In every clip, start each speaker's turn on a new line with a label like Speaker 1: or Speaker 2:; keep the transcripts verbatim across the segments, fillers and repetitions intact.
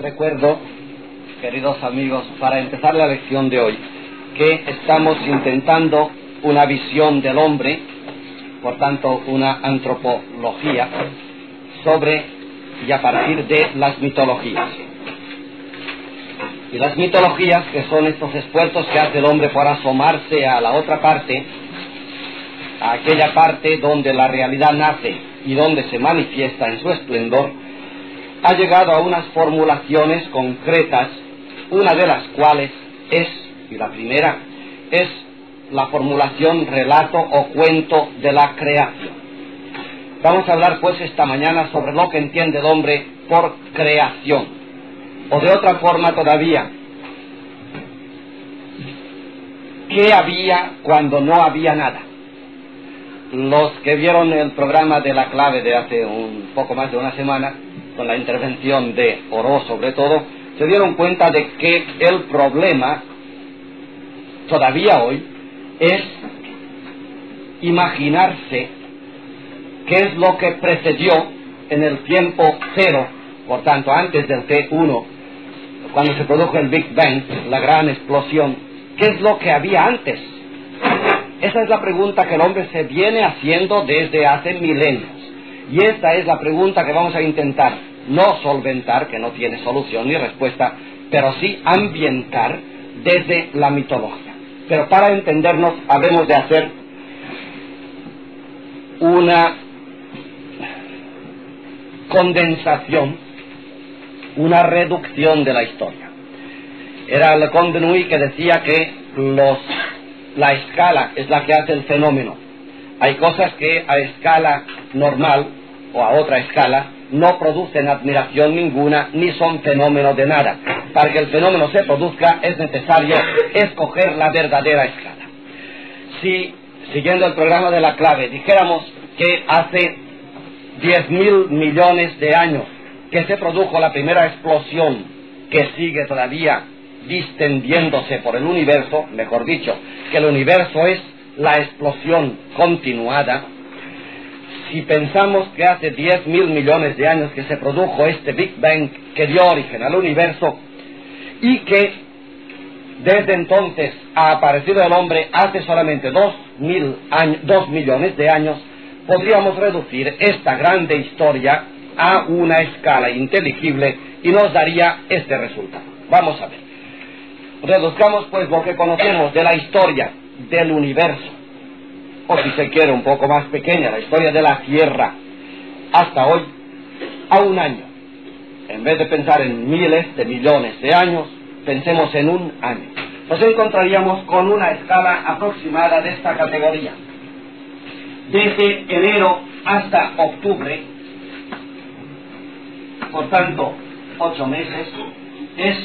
Speaker 1: recuerdo, queridos amigos, para empezar la lección de hoy, que estamos intentando una visión del hombre, por tanto una antropología, sobre y a partir de las mitologías. Y las mitologías, que son estos esfuerzos que hace el hombre por asomarse a la otra parte, a aquella parte donde la realidad nace y donde se manifiesta en su esplendor, ha llegado a unas formulaciones concretas, una de las cuales es, y la primera, es la formulación relato o cuento de la creación. Vamos a hablar pues esta mañana sobre lo que entiende el hombre por creación, o de otra forma todavía, ¿qué había cuando no había nada? Los que vieron el programa de La Clave de hace un poco más de una semana, con la intervención de Oró sobre todo, se dieron cuenta de que el problema todavía hoy es imaginarse qué es lo que precedió en el tiempo cero, por tanto antes del T uno, cuando se produjo el Big Bang, la gran explosión. ¿Qué es lo que había antes? Esa es la pregunta que el hombre se viene haciendo desde hace milenios. Y esta es la pregunta que vamos a intentar no solventar, que no tiene solución ni respuesta, pero sí ambientar desde la mitología. Pero para entendernos, habremos de hacer una condensación, una reducción de la historia. Era Le Conte de Nuit que decía que los, la escala es la que hace el fenómeno. Hay cosas que a escala normal o a otra escala no producen admiración ninguna ni son fenómeno de nada. Para que el fenómeno se produzca es necesario escoger la verdadera escala. Si, siguiendo el programa de La Clave, dijéramos que hace diez mil millones de años que se produjo la primera explosión que sigue todavía distendiéndose por el universo, mejor dicho, que el universo es la explosión continuada. Si pensamos que hace diez mil millones de años que se produjo este Big Bang que dio origen al universo y que desde entonces ha aparecido el hombre hace solamente dos mil años, dos millones de años, podríamos reducir esta grande historia a una escala inteligible y nos daría este resultado. Vamos a ver. Reduzcamos pues lo que conocemos de la historia del universo, o si se quiere un poco más pequeña, la historia de la Tierra, hasta hoy, a un año. En vez de pensar en miles de millones de años, pensemos en un año. Nos encontraríamos con una escala aproximada de esta categoría. Desde enero hasta octubre, por tanto, ocho meses, es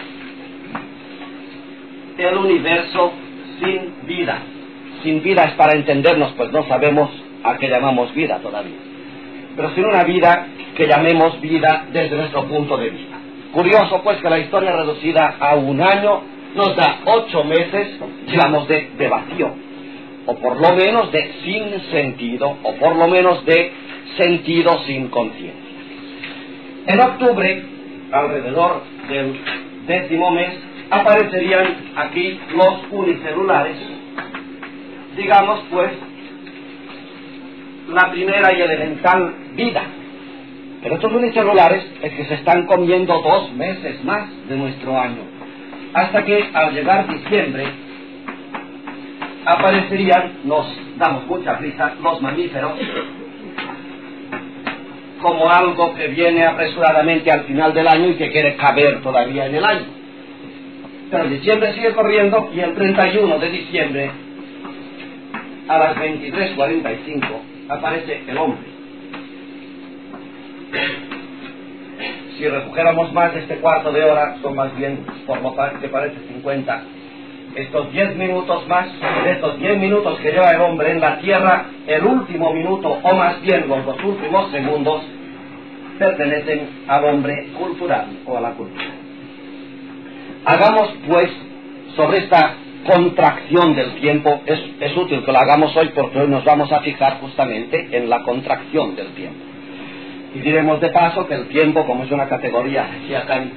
Speaker 1: el universo sin vida. Sin vida es para entendernos, pues no sabemos a qué llamamos vida todavía. Pero sin una vida que llamemos vida desde nuestro punto de vista. Curioso, pues, que la historia reducida a un año nos da ocho meses, digamos, de, de vacío. O por lo menos de sin sentido, o por lo menos de sentido sin conciencia. En octubre, alrededor del décimo mes, aparecerían aquí los unicelulares, digamos pues, la primera y elemental vida. Pero estos unicelulares es que se están comiendo dos meses más de nuestro año, hasta que al llegar diciembre, aparecerían, nos damos mucha prisa, los mamíferos, como algo que viene apresuradamente al final del año y que quiere caber todavía en el año. Pero diciembre sigue corriendo y el treinta y uno de diciembre, a las veintitrés cuarenta y cinco, aparece el hombre. Si redujéramos más de este cuarto de hora, son más bien, por lo que parece, cincuenta. Estos diez minutos más, de estos diez minutos que lleva el hombre en la tierra, el último minuto, o más bien los dos últimos segundos, pertenecen al hombre cultural o a la cultura. Hagamos pues sobre esta contracción del tiempo, es, es útil que lo hagamos hoy porque hoy nos vamos a fijar justamente en la contracción del tiempo. Y diremos de paso que el tiempo, como es una categoría, decía Kant,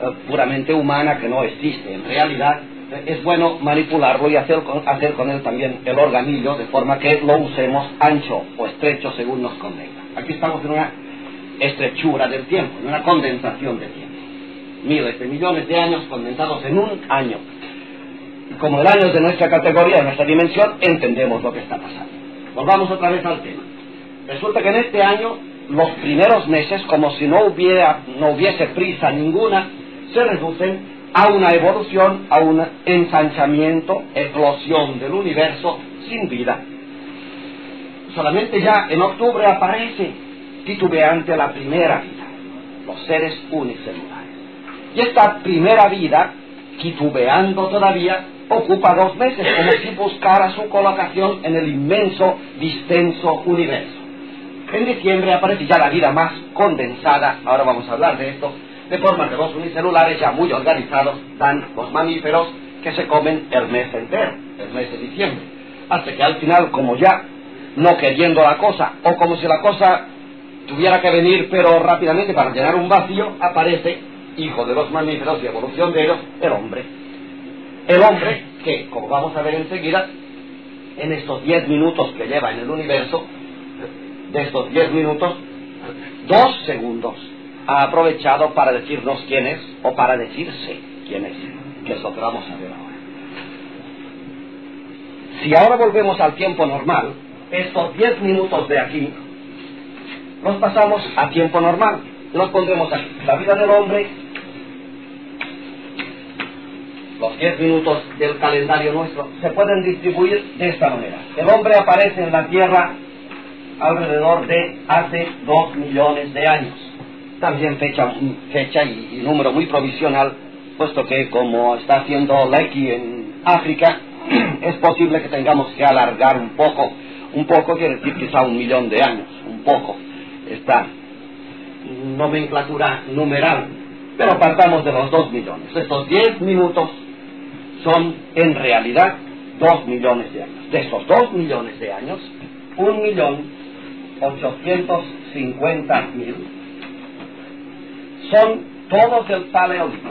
Speaker 1: puramente humana que no existe. En realidad es bueno manipularlo y hacer con, hacer con él también el organillo, de forma que lo usemos ancho o estrecho según nos convenga. Aquí estamos en una estrechura del tiempo, en una condensación de tiempo. Miles de millones de años condensados en un año. Y como el año es de nuestra categoría, de nuestra dimensión, entendemos lo que está pasando. Volvamos otra vez al tema. Resulta que en este año, los primeros meses, como si no hubiera, no hubiese prisa ninguna, se reducen a una evolución, a un ensanchamiento, eclosión del universo sin vida. Solamente ya en octubre aparece titubeante la primera vida, los seres unicelulares. Y esta primera vida, titubeando todavía, ocupa dos meses, como si buscara su colocación en el inmenso, distenso universo. En diciembre aparece ya la vida más condensada, ahora vamos a hablar de esto, de forma que los unicelulares ya muy organizados dan los mamíferos que se comen el mes entero, el mes de diciembre. Hasta que al final, como ya no queriendo la cosa, o como si la cosa tuviera que venir pero rápidamente para llenar un vacío, aparece, hijo de los mamíferos y evolución de ellos, el hombre. El hombre que, como vamos a ver enseguida, en estos diez minutos que lleva en el universo, de estos diez minutos, dos segundos ha aprovechado para decirnos quién es, o para decirse quién es, que es lo que vamos a ver ahora. Si ahora volvemos al tiempo normal, estos diez minutos de aquí los pasamos a tiempo normal, los pondremos aquí. La vida del hombre, los diez minutos del calendario nuestro, se pueden distribuir de esta manera. El hombre aparece en la Tierra alrededor de hace dos millones de años. También fecha, fecha y, y número muy provisional, puesto que como está haciendo Lecky en África, es posible que tengamos que alargar un poco. Un poco quiere decir quizá un millón de años, un poco. Esta nomenclatura numeral, pero partamos de los dos millones. Estos diez minutos son en realidad dos millones de años. De esos dos millones de años, un millón ochocientos cincuenta mil son todos del Paleolítico.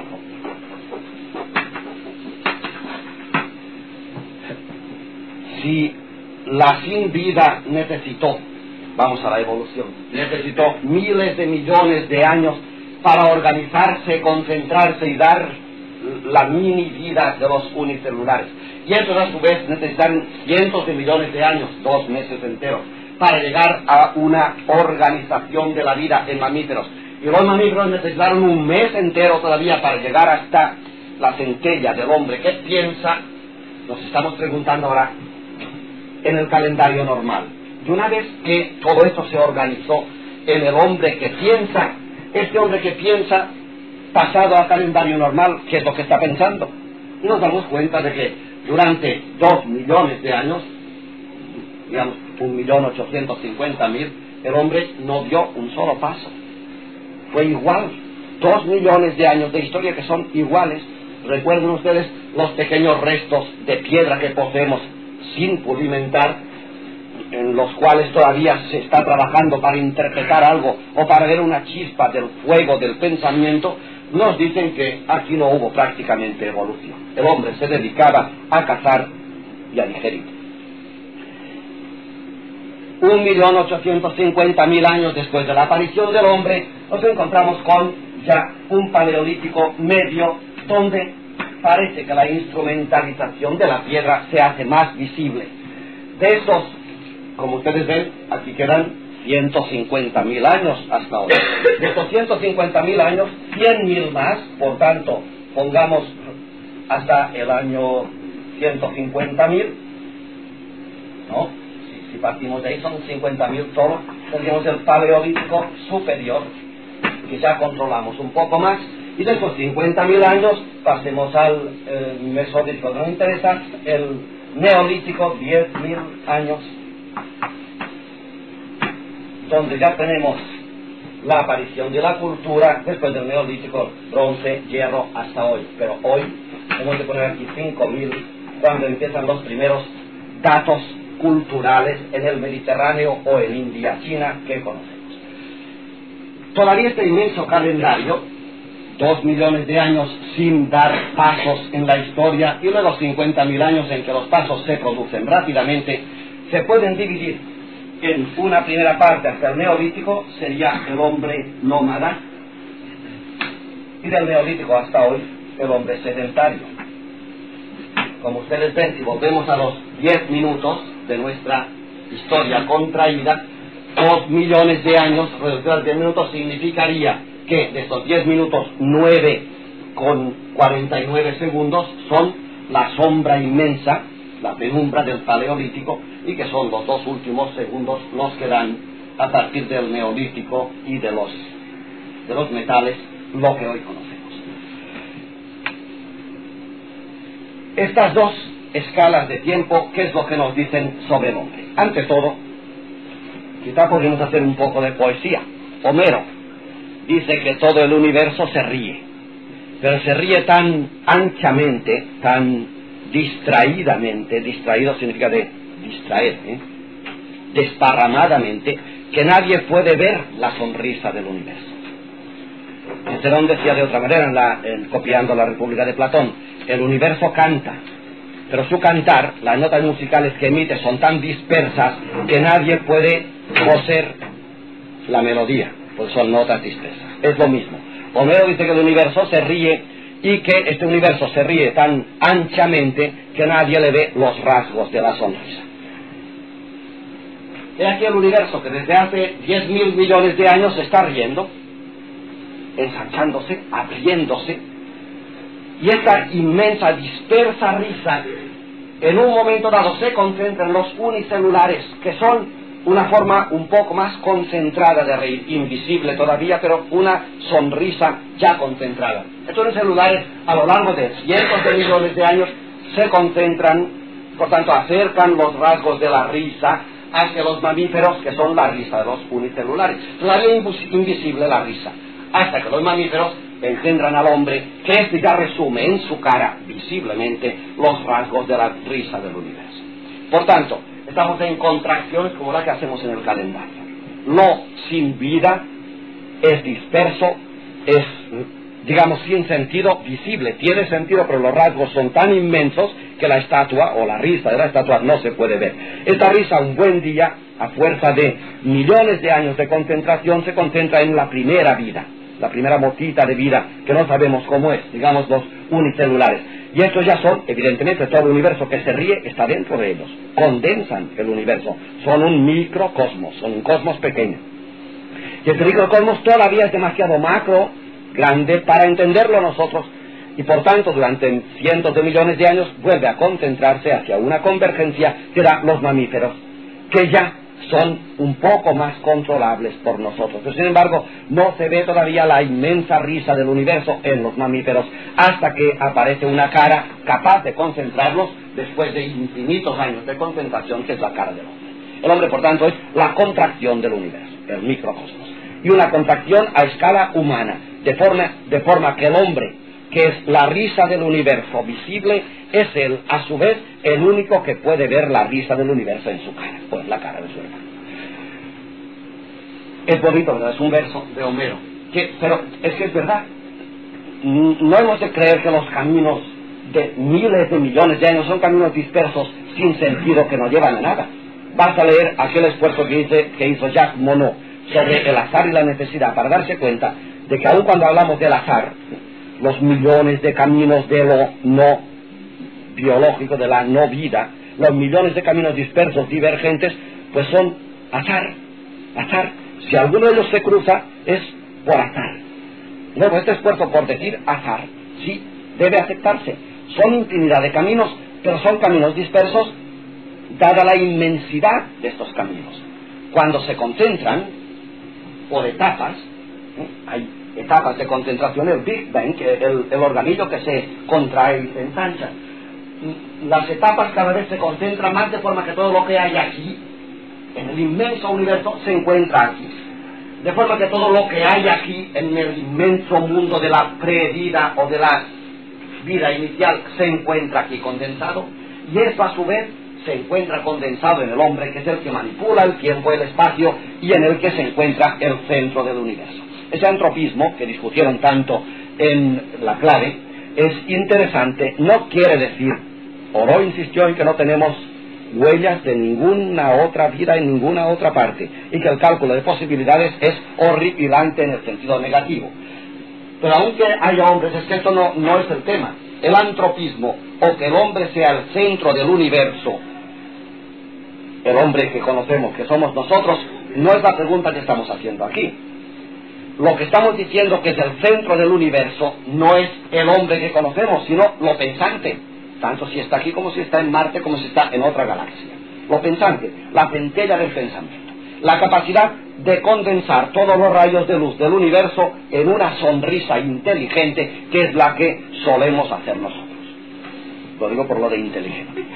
Speaker 1: Si la sin vida necesitó, vamos a la evolución, necesitó miles de millones de años para organizarse, concentrarse y dar la mini vida de los unicelulares. Y estos a su vez necesitan cientos de millones de años, dos meses enteros, para llegar a una organización de la vida en mamíferos. Y los mamíferos necesitaron un mes entero todavía para llegar hasta la centella del hombre que piensa. Nos estamos preguntando ahora en el calendario normal. Y una vez que todo esto se organizó en el hombre que piensa, este hombre que piensa, pasado al calendario normal, ¿qué es lo que está pensando? Y nos damos cuenta de que durante dos millones de años, digamos un millón ochocientos cincuenta mil, el hombre no dio un solo paso. Fue igual. Dos millones de años de historia que son iguales. Recuerden ustedes los pequeños restos de piedra que poseemos sin pulimentar, en los cuales todavía se está trabajando para interpretar algo o para ver una chispa del fuego del pensamiento. Nos dicen que aquí no hubo prácticamente evolución. El hombre se dedicaba a cazar y a digerir. Un millón ochocientos cincuenta mil años después de la aparición del hombre, nos encontramos con ya un paleolítico medio, donde parece que la instrumentalización de la piedra se hace más visible. De estos, como ustedes ven, aquí quedan ciento cincuenta mil años hasta ahora. De estos ciento cincuenta mil años, cien mil más, por tanto, pongamos hasta el año ciento cincuenta mil, ¿no? Si partimos de ahí son cincuenta mil solo, tendríamos el paleolítico superior, que ya controlamos un poco más, y de esos cincuenta mil años pasemos al eh, mesolítico, que nos interesa, el neolítico, diez mil años, donde ya tenemos la aparición de la cultura después del neolítico, bronce, hierro, hasta hoy. Pero hoy hemos de poner aquí cinco mil, cuando empiezan los primeros datos culturales en el Mediterráneo o en India, China, que conocemos. Todavía este inmenso calendario dos millones de años sin dar pasos en la historia y luego cincuenta mil años en que los pasos se producen rápidamente, se pueden dividir en una primera parte hasta el Neolítico, sería el hombre nómada, y del Neolítico hasta hoy, el hombre sedentario. Como ustedes ven, si volvemos a los diez minutos de nuestra historia contraída, dos millones de años reducido a diez minutos significaría que de estos diez minutos, nueve con cuarenta y nueve segundos son la sombra inmensa, la penumbra del Paleolítico, y que son los dos últimos segundos los que dan a partir del Neolítico y de los, de los metales lo que hoy conocemos. Estas dos escalas de tiempo, ¿qué es lo que nos dicen sobre el hombre? Ante todo, quizá podemos hacer un poco de poesía. Homero dice que todo el universo se ríe, pero se ríe tan anchamente, tan distraídamente, distraído significa de distraer, ¿eh? desparramadamente, que nadie puede ver la sonrisa del universo. Cicerón decía de otra manera, en la, en, copiando la República de Platón, el universo canta, pero su cantar, las notas musicales que emite son tan dispersas que nadie puede coser la melodía, pues son notas dispersas. Es lo mismo. Homero dice que el universo se ríe y que este universo se ríe tan anchamente que nadie le ve los rasgos de la sonrisa. He aquí el universo que desde hace diez mil millones de años se está riendo, ensanchándose, abriéndose, y esta inmensa, dispersa risa, en un momento dado se concentra en los unicelulares, que son una forma un poco más concentrada de reír, invisible todavía, pero una sonrisa ya concentrada. Estos unicelulares, a lo largo de cientos de millones de años, se concentran, por tanto acercan los rasgos de la risa hacia los mamíferos, que son la risa de los unicelulares. Todavía invisible la risa, hasta que los mamíferos engendran al hombre, que este ya resume en su cara visiblemente los rasgos de la risa del universo. Por tanto, estamos en contracciones como la que hacemos en el calendario. Lo sin vida es disperso, es, digamos, sin sentido visible. Tiene sentido, pero los rasgos son tan inmensos que la estatua, o la risa de la estatua, no se puede ver. Esta risa, un buen día, a fuerza de millones de años de concentración, se concentra en la primera vida, la primera motita de vida, que no sabemos cómo es, digamos los unicelulares. Y estos ya son, evidentemente, todo el universo que se ríe está dentro de ellos. Condensan el universo. Son un microcosmos, son un cosmos pequeño. Y este microcosmos todavía es demasiado macro, grande, para entenderlo nosotros. Y por tanto, durante cientos de millones de años, vuelve a concentrarse hacia una convergencia que da los mamíferos, que ya son un poco más controlables por nosotros. Pero sin embargo, no se ve todavía la inmensa risa del universo en los mamíferos, hasta que aparece una cara capaz de concentrarlos después de infinitos años de concentración, que es la cara del hombre. El hombre, por tanto, es la contracción del universo, el microcosmos. Y una contracción a escala humana, de forma, de forma que el hombre, que es la risa del universo visible, es él, a su vez, el único que puede ver la risa del universo en su cara, o en la cara de su hermano. Es bonito, ¿verdad? Es un verso de Homero, que, pero es que es verdad. No hemos de creer que los caminos de miles de millones de años son caminos dispersos, sin sentido, que no llevan a nada. Basta leer aquel esfuerzo que, dice, que hizo Jacques Monod sobre el azar y la necesidad, para darse cuenta de que aun cuando hablamos del azar, los millones de caminos de lo no biológico, de la no vida, los millones de caminos dispersos, divergentes, pues son azar, azar. Si alguno de ellos se cruza, es por azar. Luego, este esfuerzo por decir azar, sí, debe aceptarse. Son infinidad de caminos, pero son caminos dispersos, dada la inmensidad de estos caminos. Cuando se concentran, por etapas, ¿eh? hay etapas de concentración, el Big Bang, el, el organillo que se contrae y se ensancha. Las etapas cada vez se concentran más, de forma que todo lo que hay aquí, en el inmenso universo, se encuentra aquí. De forma que todo lo que hay aquí, en el inmenso mundo de la previda o de la vida inicial, se encuentra aquí condensado. Y eso, a su vez, se encuentra condensado en el hombre, que es el que manipula el tiempo y el espacio, y en el que se encuentra el centro del universo. Ese antropismo, que discutieron tanto en la clave es interesante. No quiere decir, Oro insistió en que no tenemos huellas de ninguna otra vida en ninguna otra parte, y que el cálculo de posibilidades es horripilante en el sentido negativo. Pero aunque haya hombres, es que esto no, no es el tema. El antropismo, o que el hombre sea el centro del universo, el hombre que conocemos, que somos nosotros, no es la pregunta que estamos haciendo aquí. Lo que estamos diciendo que es el centro del universo no es el hombre que conocemos, sino lo pensante, tanto si está aquí como si está en Marte, como si está en otra galaxia. Lo pensante, la centella del pensamiento, la capacidad de condensar todos los rayos de luz del universo en una sonrisa inteligente, que es la que solemos hacer nosotros. Lo digo por lo de inteligente.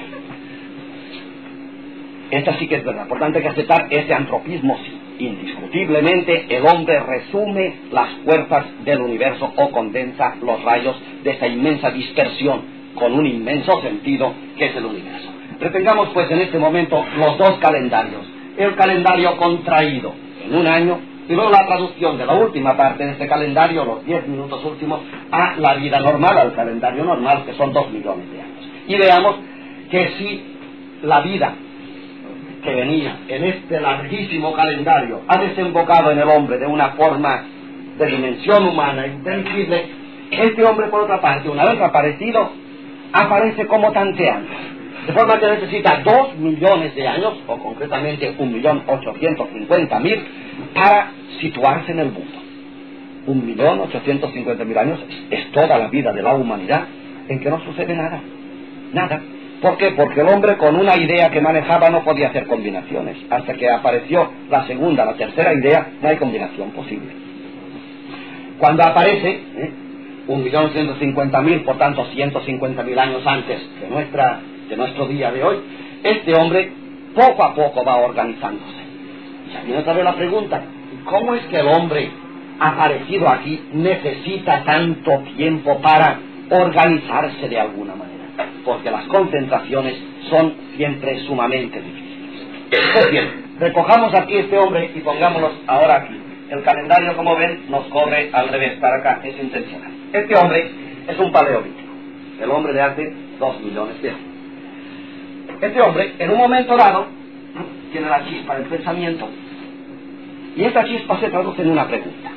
Speaker 1: Esta sí que es verdad. Por tanto, hay que aceptar ese antropismo, sí. Indiscutiblemente, el hombre resume las fuerzas del universo o condensa los rayos de esa inmensa dispersión con un inmenso sentido que es el universo. Retengamos pues en este momento los dos calendarios. El calendario contraído en un año y luego la traducción de la última parte de este calendario, los diez minutos últimos, a la vida normal, al calendario normal, que son dos millones de años. Y veamos que si la vida que venía en este larguísimo calendario ha desembocado en el hombre de una forma de dimensión humana inteligible, este hombre, por otra parte, una vez aparecido, aparece como tanteante, de forma que necesita dos millones de años, o concretamente un millón ochocientos cincuenta mil, para situarse en el mundo. Un millón ochocientos cincuenta mil años es, es toda la vida de la humanidad en que no sucede nada, nada. ¿Por qué? Porque el hombre, con una idea que manejaba, no podía hacer combinaciones. Hasta que apareció la segunda, la tercera idea, no hay combinación posible. Cuando aparece, ¿eh? un millón ciento cincuenta mil, por tanto ciento cincuenta mil años antes de, nuestra, de nuestro día de hoy, este hombre poco a poco va organizándose. Y ya viene otra vez la pregunta: ¿cómo es que el hombre aparecido aquí necesita tanto tiempo para organizarse de alguna manera? Porque las concentraciones son siempre sumamente difíciles. Pues bien, recojamos aquí este hombre y pongámoslo ahora aquí. El calendario, como ven, nos corre al revés, para acá, es intencional. Este hombre es un paleolítico, el hombre de hace dos millones de años. Este hombre, en un momento dado, tiene la chispa del pensamiento, y esta chispa se traduce en una pregunta.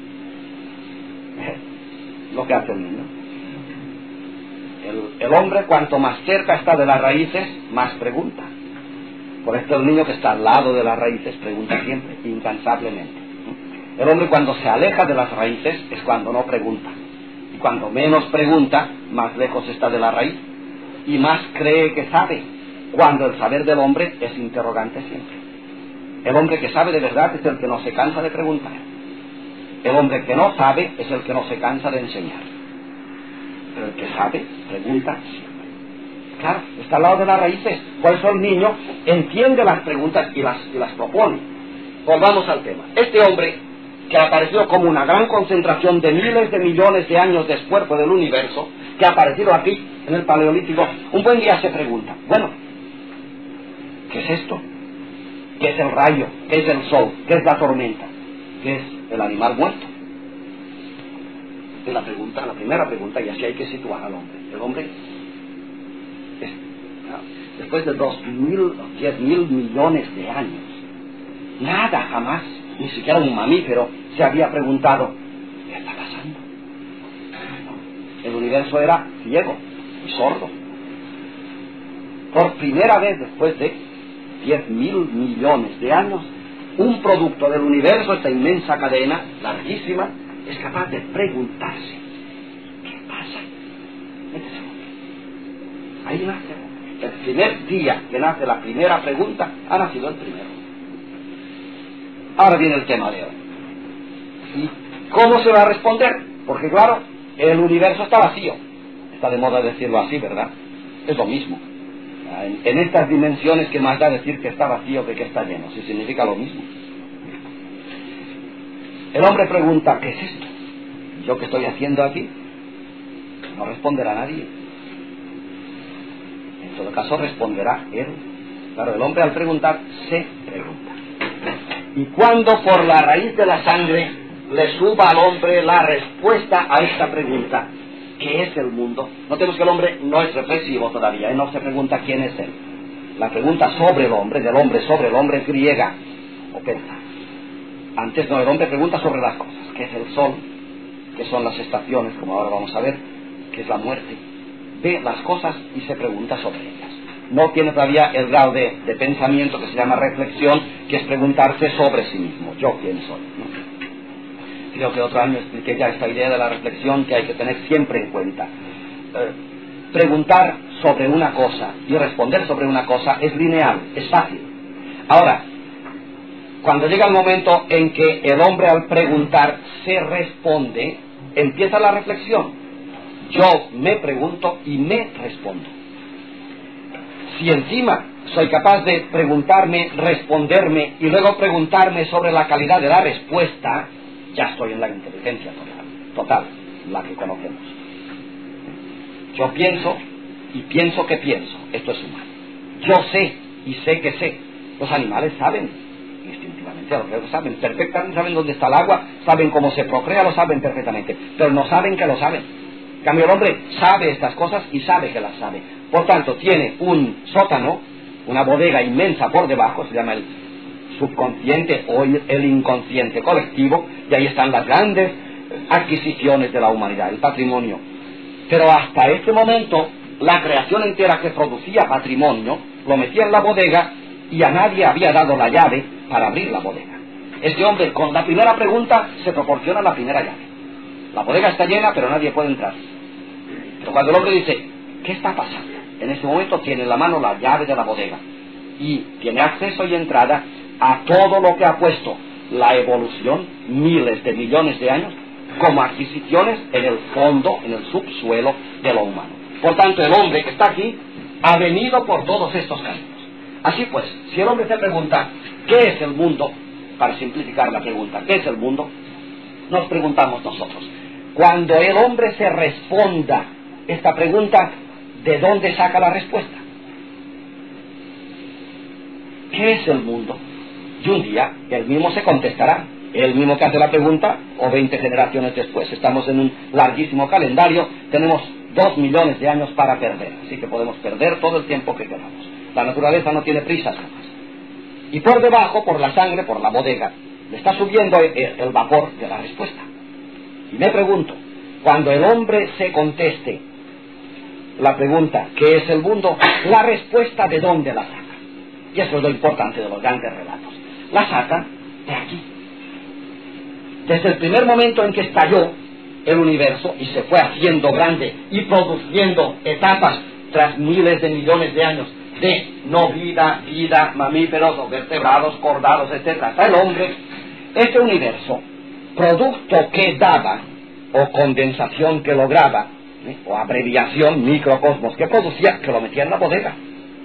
Speaker 1: Lo que hace el niño. El, el hombre, cuanto más cerca está de las raíces, más pregunta. Por esto el niño que está al lado de las raíces pregunta siempre, incansablemente. El hombre, cuando se aleja de las raíces, es cuando no pregunta. Y cuando menos pregunta, más lejos está de la raíz. Y más cree que sabe, cuando el saber del hombre es interrogante siempre. El hombre que sabe de verdad es el que no se cansa de preguntar. El hombre que no sabe es el que no se cansa de enseñar. Pero el que sabe, pregunta siempre. Claro, está al lado de las raíces. Por eso el niño entiende las preguntas y las, y las propone. Volvamos al tema. Este hombre, que apareció como una gran concentración de miles de millones de años de esfuerzo del universo, que ha aparecido aquí, en el Paleolítico, un buen día se pregunta: bueno, ¿qué es esto? ¿Qué es el rayo? ¿Qué es el sol? ¿Qué es la tormenta? ¿Qué es el animal muerto? Es la pregunta, la primera pregunta, y así hay que situar al hombre. El hombre, es, después de dos mil, diez mil millones de años, nada, jamás, ni siquiera un mamífero se había preguntado: ¿qué está pasando? El universo era ciego y sordo. Por primera vez, después de diez mil millones de años, un producto del universo, esta inmensa cadena, larguísima, es capaz de preguntarse: ¿qué pasa? Ahí nace. El primer día que nace la primera pregunta, ha nacido el primero. Ahora viene el tema de hoy. ¿Y cómo se va a responder? Porque claro, el universo está vacío. Está de moda decirlo así, ¿verdad? Es lo mismo. En, en estas dimensiones, que más da decir que está vacío que que está lleno, si significa lo mismo. El hombre pregunta: ¿qué es esto? ¿Yo qué estoy haciendo aquí? No responderá nadie. En todo caso responderá él. Claro, el hombre al preguntar se pregunta. Y cuando por la raíz de la sangre le suba al hombre la respuesta a esta pregunta: ¿qué es el mundo? Notemos que el hombre no es reflexivo todavía, él no se pregunta quién es él. La pregunta sobre el hombre, del hombre sobre el hombre, es griega o pensa. Antes no, el hombre pregunta sobre las cosas: ¿qué es el sol? ¿Qué son las estaciones? Como ahora vamos a ver. ¿Qué es la muerte? Ve las cosas y se pregunta sobre ellas. No tiene todavía el grado de, de pensamiento que se llama reflexión, que es preguntarse sobre sí mismo: ¿yo quién soy? ¿No? Creo que otro año expliqué ya esta idea de la reflexión que hay que tener siempre en cuenta. Eh, preguntar sobre una cosa y responder sobre una cosa es lineal, es fácil. Ahora, cuando llega el momento en que el hombre al preguntar se responde, empieza la reflexión. Yo me pregunto y me respondo. Si encima soy capaz de preguntarme, responderme y luego preguntarme sobre la calidad de la respuesta, ya estoy en la inteligencia total, total, la que conocemos. Yo pienso y pienso que pienso. Esto es humano. Yo sé y sé que sé. Los animales saben, instintivamente, los reos saben perfectamente, saben dónde está el agua, saben cómo se procrea, lo saben perfectamente, pero no saben que lo saben. En cambio, el hombre sabe estas cosas y sabe que las sabe. Por tanto, tiene un sótano, una bodega inmensa por debajo, se llama el subconsciente o el inconsciente colectivo, y ahí están las grandes adquisiciones de la humanidad, el patrimonio. Pero hasta este momento, la creación entera que producía patrimonio, lo metía en la bodega y a nadie había dado la llave para abrir la bodega. Este hombre, con la primera pregunta, se proporciona la primera llave. La bodega está llena, pero nadie puede entrar. Pero cuando el hombre dice: ¿qué está pasando? En ese momento tiene en la mano la llave de la bodega y tiene acceso y entrada a todo lo que ha puesto la evolución, miles de millones de años, como adquisiciones en el fondo, en el subsuelo de lo humano. Por tanto, el hombre que está aquí ha venido por todos estos caminos. Así pues, si el hombre te pregunta: ¿qué es el mundo? Para simplificar la pregunta, ¿qué es el mundo?, nos preguntamos nosotros. Cuando el hombre se responda esta pregunta, ¿de dónde saca la respuesta? ¿Qué es el mundo? Y un día él mismo se contestará, él mismo que hace la pregunta, o veinte generaciones después. Estamos en un larguísimo calendario, tenemos dos millones de años para perder, así que podemos perder todo el tiempo que queramos. La naturaleza no tiene prisas jamás. Y por debajo, por la sangre, por la bodega, le está subiendo el, el vapor de la respuesta. Y me pregunto, cuando el hombre se conteste la pregunta: ¿qué es el mundo?, la respuesta, ¿de dónde la saca? Y eso es lo importante de los grandes relatos. La saca de aquí. Desde el primer momento en que estalló el universo y se fue haciendo grande y produciendo etapas tras miles de millones de años de no vida, vida, mamíferos o vertebrados, cordados, etcétera, hasta el hombre, este universo, producto que daba, o condensación que lograba, ¿eh? o abreviación, microcosmos que producía, que lo metía en la bodega.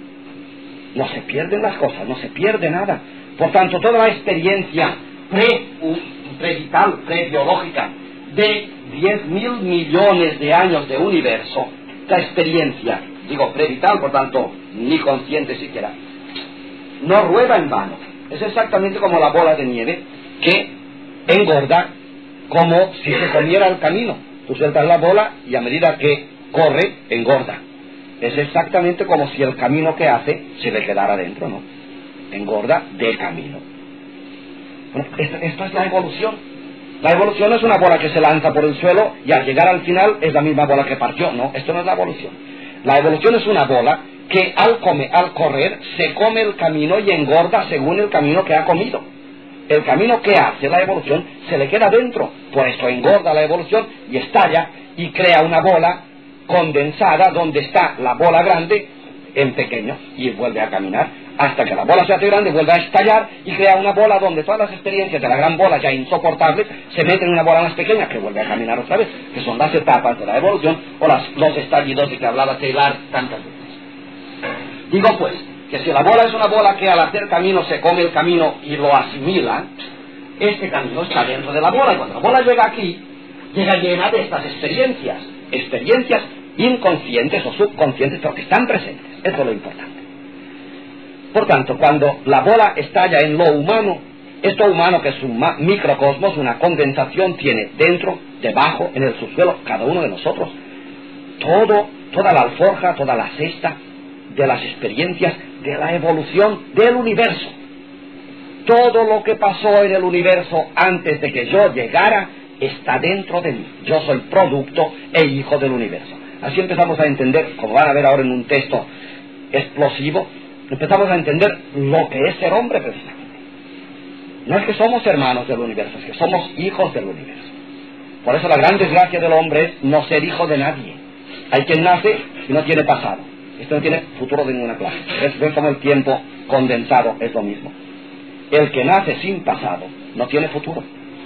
Speaker 1: No se pierden las cosas, no se pierde nada. Por tanto, toda la experiencia pre, prevital, prebiológica, de diez mil millones de años de universo, esta experiencia, digo prevital, por tanto, ni consciente siquiera, no rueda en vano. Es exactamente como la bola de nieve que engorda como si se comiera el camino. Tú sueltas la bola y a medida que corre, engorda. Es exactamente como si el camino que hace se le quedara dentro, ¿no? Engorda de camino. Bueno, esto, esto es la evolución. La evolución no es una bola que se lanza por el suelo y al llegar al final es la misma bola que partió. No, esto no es la evolución. La evolución es una bola que al, come, al correr se come el camino y engorda según el camino que ha comido. El camino que hace la evolución se le queda dentro, por eso engorda la evolución y estalla y crea una bola condensada donde está la bola grande en pequeño y vuelve a caminar hasta que la bola se hace grande, vuelve a estallar y crea una bola donde todas las experiencias de la gran bola ya insoportables se meten en una bola más pequeña que vuelve a caminar otra vez, que son las etapas de la evolución o las, los estallidos de que hablaba Taylor tantas veces. Digo pues, que si la bola es una bola que al hacer camino se come el camino y lo asimila, este camino está dentro de la bola, y cuando la bola llega aquí, llega llena de estas experiencias, experiencias inconscientes o subconscientes, pero que están presentes. Eso es lo importante. Por tanto, cuando la bola estalla en lo humano, Esto humano, que es un microcosmos, una condensación, tiene dentro, debajo, en el subsuelo, cada uno de nosotros, todo, toda la alforja, toda la cesta de las experiencias de la evolución del universo. Todo lo que pasó en el universo antes de que yo llegara está dentro de mí. Yo soy producto e hijo del universo. Así empezamos a entender, como van a ver ahora en un texto explosivo, empezamos a entender lo que es ser hombre precisamente. No es que somos hermanos del universo, es que somos hijos del universo. Por eso la gran desgracia del hombre es no ser hijo de nadie. Hay quien nace y no tiene pasado. Esto no tiene futuro de ninguna clase. ¿Ves? ¿Ves cómo el tiempo condensado es lo mismo? El que nace sin pasado no tiene futuro.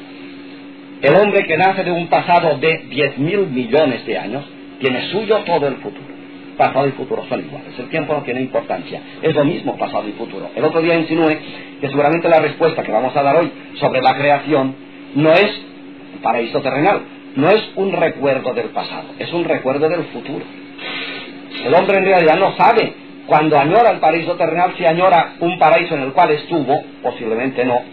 Speaker 1: El hombre que nace de un pasado de diez mil millones de años tiene suyo todo el futuro. Pasado y futuro son iguales. El tiempo no tiene importancia. Es lo mismo pasado y futuro. El otro día insinué que seguramente la respuesta que vamos a dar hoy sobre la creación no es un paraíso terrenal, no es un recuerdo del pasado, es un recuerdo del futuro. El hombre en realidad no sabe, cuando añora el paraíso terrenal, si añora un paraíso en el cual estuvo, posiblemente no,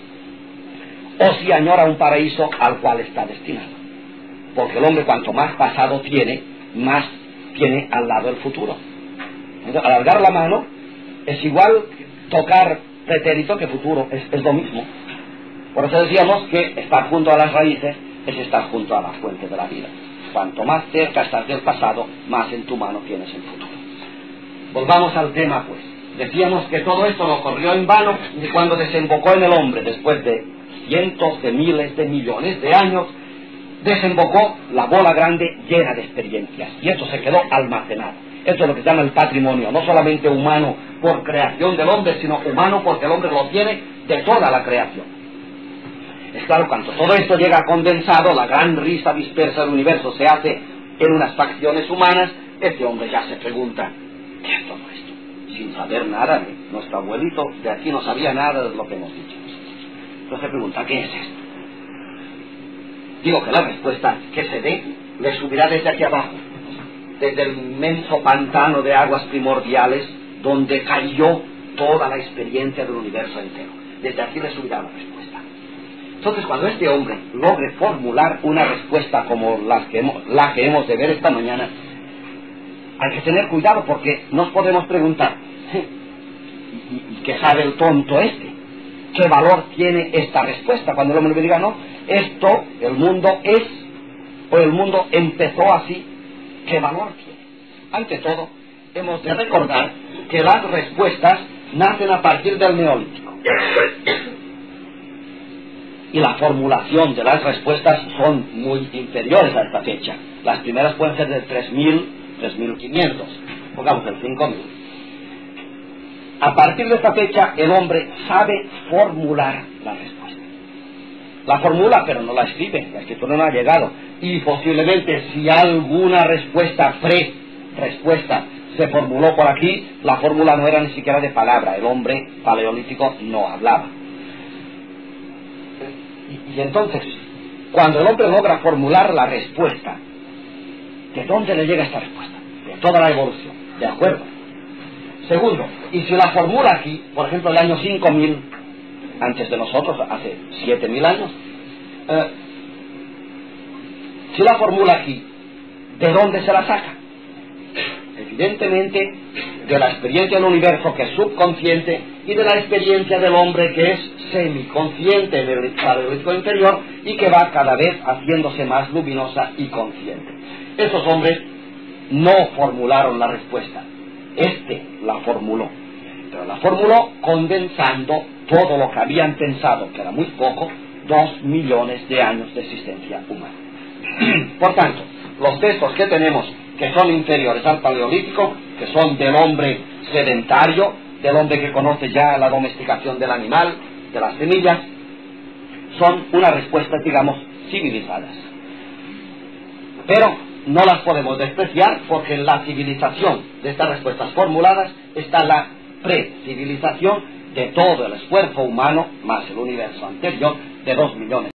Speaker 1: o si añora un paraíso al cual está destinado. Porque el hombre, cuanto más pasado tiene, más tiene al lado el futuro. Entonces, alargar la mano es igual tocar pretérito que futuro, es, es lo mismo. Por eso decíamos que estar junto a las raíces es estar junto a la fuente de la vida. Cuanto más cerca estás del pasado, más en tu mano tienes el futuro. Volvamos al tema, pues. Decíamos que todo esto no ocurrió en vano, y cuando desembocó en el hombre, después de cientos de miles de millones de años, desembocó la bola grande llena de experiencias, y esto se quedó almacenado. Esto es lo que se llama el patrimonio, no solamente humano por creación del hombre, sino humano porque el hombre lo tiene de toda la creación. Es claro, cuando todo esto llega condensado, la gran risa dispersa del universo se hace en unas facciones humanas, este hombre ya se pregunta, ¿qué es todo esto? Sin saber nada, ¿eh? Nuestro abuelito de aquí no sabía nada de lo que hemos dicho. Entonces se pregunta, ¿qué es esto? Digo que la respuesta que se dé le subirá desde aquí abajo, desde el inmenso pantano de aguas primordiales donde cayó toda la experiencia del universo entero. Desde aquí le subirá la respuesta. Entonces, cuando este hombre logre formular una respuesta como las que hemos, la que hemos de ver esta mañana, hay que tener cuidado porque nos podemos preguntar, ¿y, y qué sabe el tonto este? ¿Qué valor tiene esta respuesta? Cuando el hombre me diga, no, esto, el mundo es, o el mundo empezó así, ¿qué valor tiene? Ante todo, hemos de recordar que las respuestas nacen a partir del Neolítico. Y la formulación de las respuestas son muy inferiores a esta fecha. Las primeras pueden ser de tres mil, tres mil quinientos, pongamos el cinco mil. A partir de esta fecha, el hombre sabe formular la respuesta. La formula, pero no la escribe, la escritura no ha llegado. Y posiblemente, si alguna respuesta, pre-respuesta, se formuló por aquí, la fórmula no era ni siquiera de palabra. El hombre paleolítico no hablaba. Y, y entonces, cuando el hombre logra formular la respuesta, ¿de dónde le llega esta respuesta? De toda la evolución, ¿de acuerdo? Segundo, y si la formula aquí, por ejemplo, el año cinco mil, antes de nosotros, hace siete mil años, eh, si la formula aquí, ¿de dónde se la saca? Evidentemente, de la experiencia del universo, que es subconsciente, y de la experiencia del hombre, que es semiconsciente en el paleolítico inferior, y que va cada vez haciéndose más luminosa y consciente. Esos hombres no formularon la respuesta. Este la formuló, pero la formuló condensando todo lo que habían pensado, que era muy poco, dos millones de años de existencia humana. Por tanto, los textos que tenemos, que son inferiores al paleolítico, que son del hombre sedentario, del hombre que conoce ya la domesticación del animal, de las semillas, son unas respuestas, digamos, civilizadas. Pero no las podemos despreciar porque en la civilización de estas respuestas formuladas está la precivilización de todo el esfuerzo humano más el universo anterior de dos millones.